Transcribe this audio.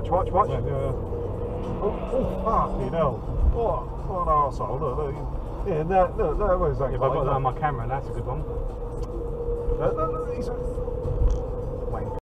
Watch, watch, watch. Yeah. Oh, fucking hell. What an arsehole. Look. Yeah, no, where's that? If I've got that on my camera, that's a good one. He's